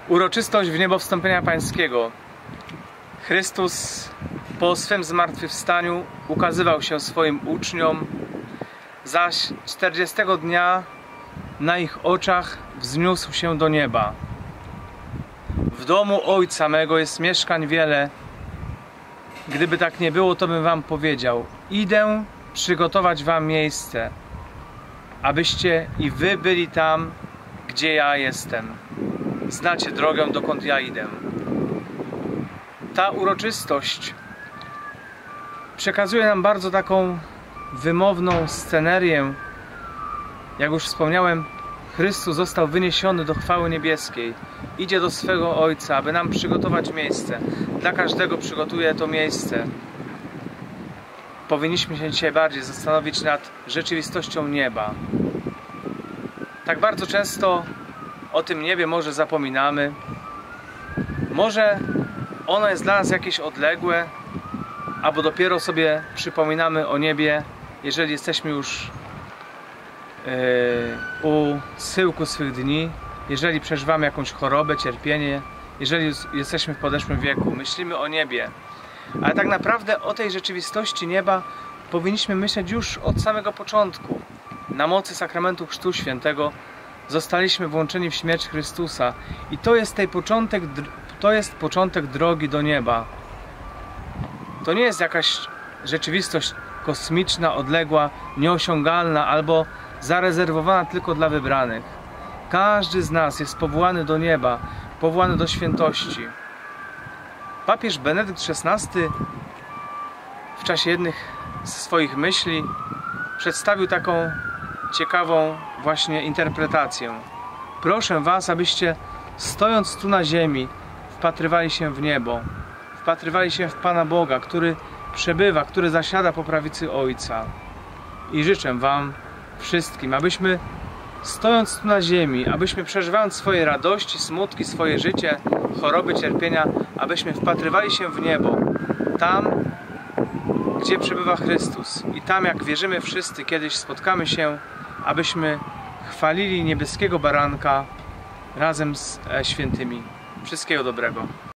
Uroczystość w niebo wstąpienia Pańskiego. Chrystus po swym zmartwychwstaniu ukazywał się swoim uczniom, zaś 40 dnia na ich oczach wzniósł się do nieba. W domu Ojca mego jest mieszkań wiele. Gdyby tak nie było, to bym wam powiedział: idę przygotować wam miejsce, abyście i wy byli tam, gdzie ja jestem. Znacie drogę, dokąd ja idę. Ta uroczystość przekazuje nam bardzo taką wymowną scenerię. Jak już wspomniałem, Chrystus został wyniesiony do chwały niebieskiej. Idzie do swego Ojca, aby nam przygotować miejsce. Dla każdego przygotuje to miejsce. Powinniśmy się dzisiaj bardziej zastanowić nad rzeczywistością nieba. Tak bardzo często o tym niebie może zapominamy. Może ono jest dla nas jakieś odległe, albo dopiero sobie przypominamy o niebie, jeżeli jesteśmy już u schyłku swych dni, jeżeli przeżywamy jakąś chorobę, cierpienie, jeżeli jesteśmy w podeszłym wieku, myślimy o niebie. Ale tak naprawdę o tej rzeczywistości nieba powinniśmy myśleć już od samego początku. Na mocy sakramentu Chrztu Świętego zostaliśmy włączeni w śmierć Chrystusa i to jest początek drogi do nieba. To nie jest jakaś rzeczywistość kosmiczna, odległa, nieosiągalna albo zarezerwowana tylko dla wybranych. Każdy z nas jest powołany do nieba, powołany do świętości. Papież Benedykt XVI w czasie jednych ze swoich myśli przedstawił taką ciekawą właśnie interpretację. Proszę was, abyście stojąc tu na ziemi wpatrywali się w niebo, wpatrywali się w Pana Boga, który przebywa, który zasiada po prawicy Ojca. I życzę wam wszystkim, abyśmy stojąc tu na ziemi, abyśmy przeżywając swoje radości, smutki, swoje życie, choroby, cierpienia, abyśmy wpatrywali się w niebo, tam, gdzie przebywa Chrystus. I tam, jak wierzymy wszyscy, kiedyś spotkamy się, abyśmy chwalili niebieskiego baranka razem z świętymi. Wszystkiego dobrego.